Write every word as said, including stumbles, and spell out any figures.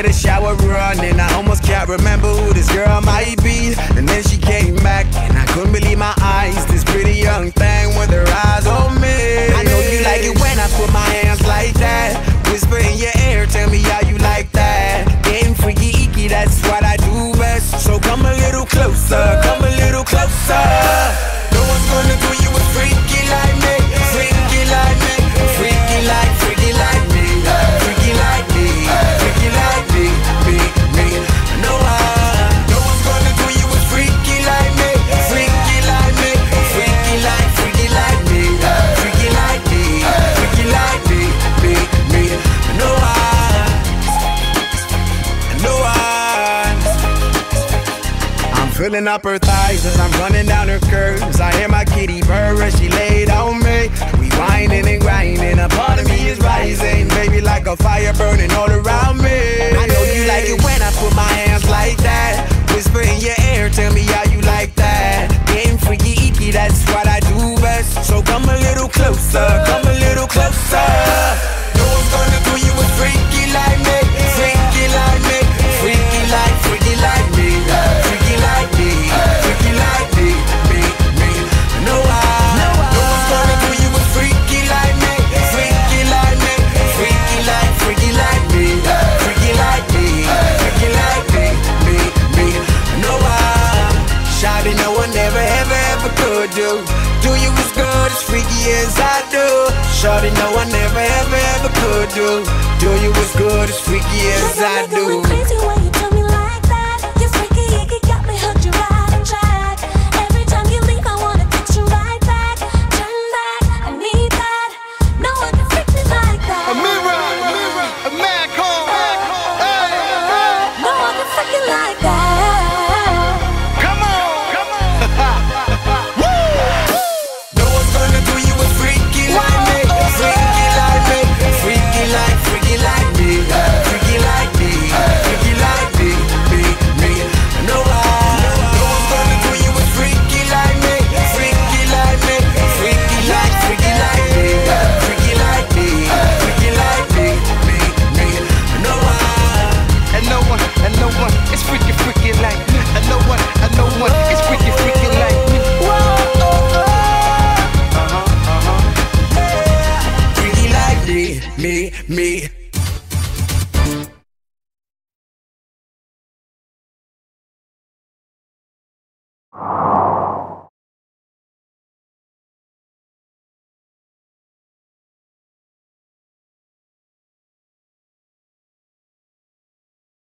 the shower running. I almost can't remember who this girl might be. And then she came back, and I couldn't believe my eyes. This pretty young thing with her eyes on me. I know you like it when I put my hands like that. Whisper in your ear, tell me how you like that. Getting freaky, icky, that's what I do best. So come a little closer, come a little closer. No one's gonna do you a freaky like me, freaky like me, freaky like, freaky like me, freaky like me, freaky like me, me, me. No one, no one's gonna do you a freaky like me, freaky like me, freaky like, freaky like me, freaky like me, freaky like me, me, me. No one, no one. I'm filling up her thighs as I'm running down her curves. I hear my kitty purr as she laid on me. We whining and grinding, a part of me is rising, baby, like a fire burning all around me. I know you like it when I put my hands like that. Whisper in your ear, tell me how you like that. Getting freaky, icky, that's what I do best. So come a little closer, come a little closer. No one's gonna do you a freaky like me, freaky like me, freaky like, freaky like me, freaky like me, freaky like me, me, me. No one, no one's gonna do you a freaky like me, freaky like me, freaky like, freaky like me, freaky like me, freaky like me, me, me. No one, shawty, no one ever, ever, ever could do. Do you as good, as freaky as I do? Shawty, no one ever, ever, ever could do. Do you as good, as freaky as I do?